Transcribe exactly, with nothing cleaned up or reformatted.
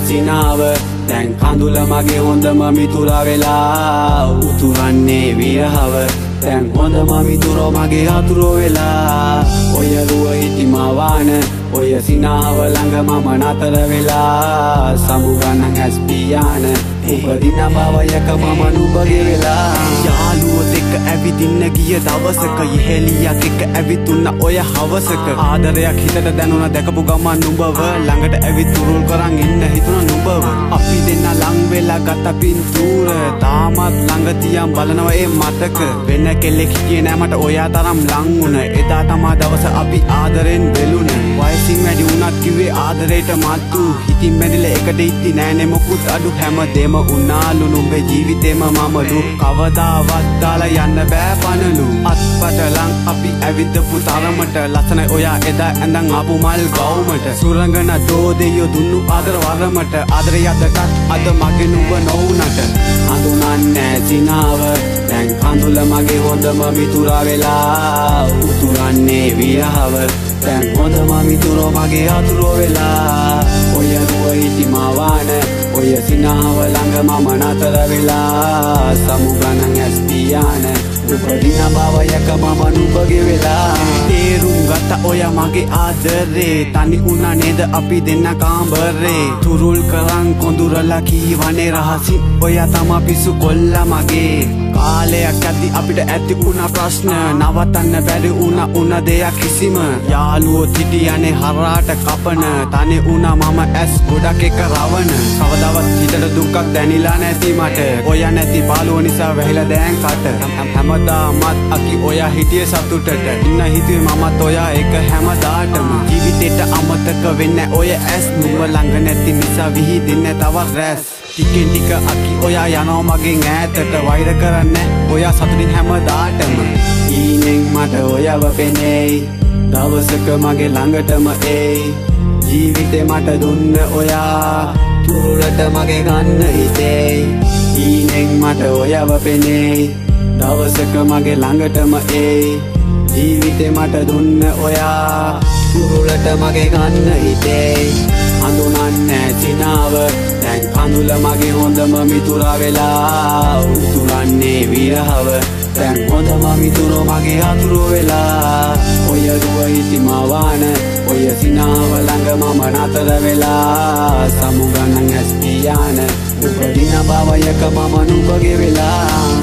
සිනාව දැන් කඳුල මගේ හොඳම මිතුරා වෙලා උතුරන්නේ විරහව දැන් හොඳම මිතුරෝ මගේ අතුරෝ වෙලා ඔය රුව හිටිමවාන ඔය සිනාව ළඟ මම නතර වෙලා සමුගන්න ඇස් පියාන උපදින බවයක මම නුඹගේ වෙලා යාළුවොත් එක්ක ඇවිදින්න ගිය දවසක ඉහෙලියක් එක්ක ඇවිතුන්න ඔය හවසක ආදරයක් හිතට දැනුණ දැකපු ගමන් නුඹව ළඟට ඇවිත් තුරුල් කරන් ඉන්න හිතුණ නුඹව අපි දෙන්න ලං වෙලා ගත පින්තූර තාමත් ළඟ තියන් බලනවා ඒ මතක වෙන කෙල්ලෙක් හිටියේ නෑ මට ඔයා තරම් ලං වුණ එදා තමා දවස අපි ආදරෙන් වෙලුණ වයසින් වැඩි වුණත් කිව්වේ ආදරේට මත්තු හිතින් බැඳිලා එකට ඉtti නෑනේ මොකුත් අඩු හැමදේම උනාලු නුඹේ ජීවිතේම මමලු කවදාවත් දාලා යන්න බෑ පනලු අත්පට ලං අපි ඇවිදපු තරමට ලස්සනයි ඔයා එදා ඇඳන් ආපු මල් ගවුමට සුරංගන දෝදෙයෝ දුන්නු ආදර වරමට ආදරය අදටත් අද මගේ නුඹ නොවුනට හඳුනන්නේ සිනාව දැන් කඳුල මගේ හොඳම මිතුරා වෙලා උතුරන්නේ විරහව දැන් හොඳම මිතුරෝ මගේ අතුරෝ වෙලා ඔය රුව හිටිමවාන ඔය සිනාව ළඟ මම නතර වෙලා සමුගන්න ඇස් පියාන උපදින බවයක මම නුඹගේ වෙලා තේරුම් ගත්ත ඔය මගේ ආදරේ තනි වුණා නේද අපි දෙන්න කාමරේ තුරුල් කරන් කොඳුරලා කීවනේ රහසින් ඔය තමා පිස්සු කොල්ලා මගේ කාලයක් ඇති අපිට ඇති වුණා ප්‍රශ්න නවතන්න බැරි වුණා උන දෙයක් කිසිම යාළුවෝ හිටියනේ හරාට කපන තනි වුණා මම ඇස් ගොඩක් එක රවන කවදාවත් හිතට දුක්ක් දැනිලා නැති මට ඔය නැති පාළුව නිසා වැහිලා දැන් කට හැමදාමත් අකි ඔයා හිටියේ සතුටට ඉන්න හිතුවේ මමත් ඔයා එක හැමදාටම ජීවිතේට අමතක වෙන්නේ ඔය ඇස් නුඹ ළඟ නැති නිසා විහිදෙන්නේ තවත් රැස් ටිකෙන් ටික අකි ඔයා යනවා මගෙන් ඈතට වෛර කරන්නේ ඔයා සතුටින් හැමදාටම ඊනෙන් මට ඔයව පෙනෙයි දවසක මගේ ළඟටම එයි ජීවිතේ මට දුන්න ඔයා තුරුලට මගේ ගන්න හිතෙයි ඊනෙන් මට ඔයව පෙනෙයි දවසක මගේ ළඟටම එයි ජීවිතේ මට දුන්න ඔයා තුරුලට මගේ ගන්න හිතෙයි හඳුනන්නේ සිනාව දැන් කඳුල මගේ හොඳම මිතුරා වෙලා උතුරන්නේ විරහව දැන් හොඳම මිතුරෝ මගේ අතුරෝ වෙලා ඔය රුව හිටිමවාන ඔය සිනාව ළඟ මම නතර වෙලා සමුගන්න ඇස් පියාන උපදින බවයක මම නුඹගේ වෙලා